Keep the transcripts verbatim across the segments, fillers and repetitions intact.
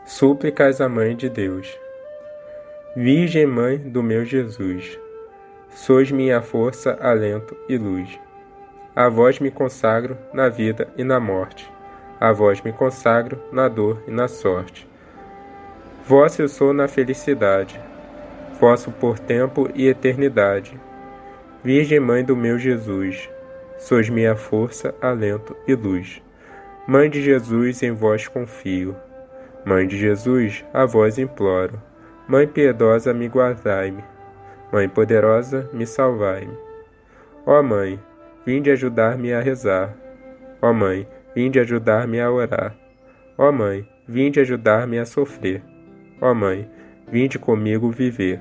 Súplicas à Mãe de Deus. Virgem Mãe do meu Jesus, sois minha força, alento e luz. A vós me consagro na vida e na morte, a vós me consagro na dor e na sorte. Vosso eu sou na felicidade, vosso por tempo e eternidade. Virgem Mãe do meu Jesus, sois minha força, alento e luz. Mãe de Jesus, em vós confio. Mãe de Jesus, a vós imploro. Mãe piedosa, me guardai-me. Mãe poderosa, me salvai-me. Ó Mãe, vinde ajudar-me a rezar. Ó Mãe, vinde ajudar-me a orar. Ó Mãe, vinde ajudar-me a sofrer. Ó Mãe, vinde comigo viver.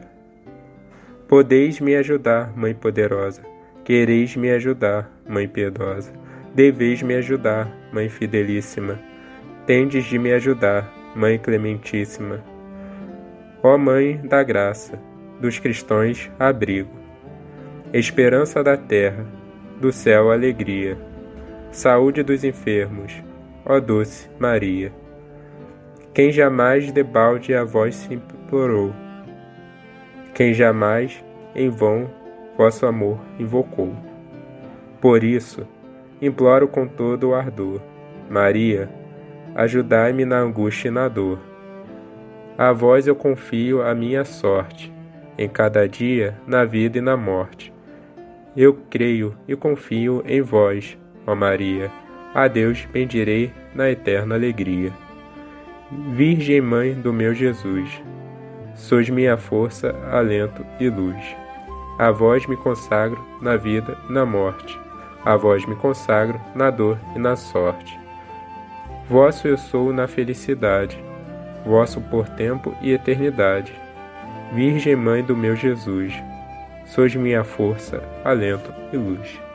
Podeis me ajudar, Mãe poderosa. Quereis me ajudar, Mãe piedosa. Deveis me ajudar, Mãe fidelíssima. Tendes de me ajudar, Mãe clementíssima. Ó Mãe da graça, dos cristãos abrigo, esperança da terra, do céu alegria, saúde dos enfermos, ó doce Maria. Quem jamais debalde a vós se implorou, quem jamais em vão vosso amor invocou. Por isso, imploro com todo o ardor, Maria, ajudai-me na angústia e na dor. A vós eu confio a minha sorte, em cada dia, na vida e na morte. Eu creio e confio em vós, ó Maria, a Deus bendirei na eterna alegria. Virgem Mãe do meu Jesus, sois minha força, alento e luz. A vós me consagro na vida e na morte, a vós me consagro na dor e na sorte. Vosso eu sou na felicidade, vosso por tempo e eternidade. Virgem Mãe do meu Jesus, sois minha força, alento e luz.